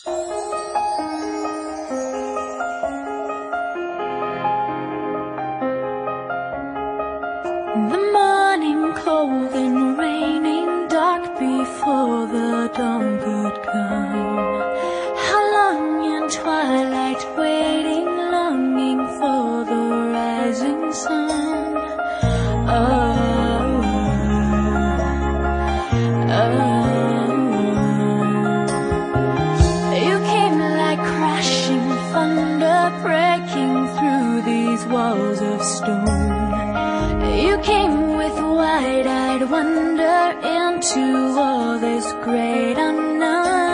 The morning cold and raining, dark before the dawn could come. How long in twilight waiting, longing for the rising sun. You came like crashing thunder, breaking through these walls of stone. You came with wide-eyed wonder into all this great unknown.